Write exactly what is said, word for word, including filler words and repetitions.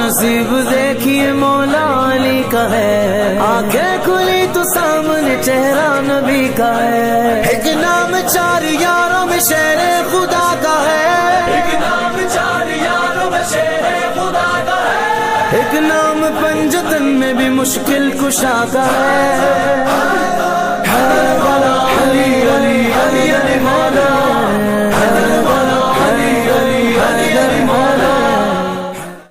नसीब देखिए मौला अली का है, आंखें खुली तो सामने चेहरा नबी का है। एक नाम चार यारों में शेरे खुदा का है, एक नाम चार यारों में शेरे खुदा का है। एक नाम पंजतन में भी मुश्किल कुशा का है, है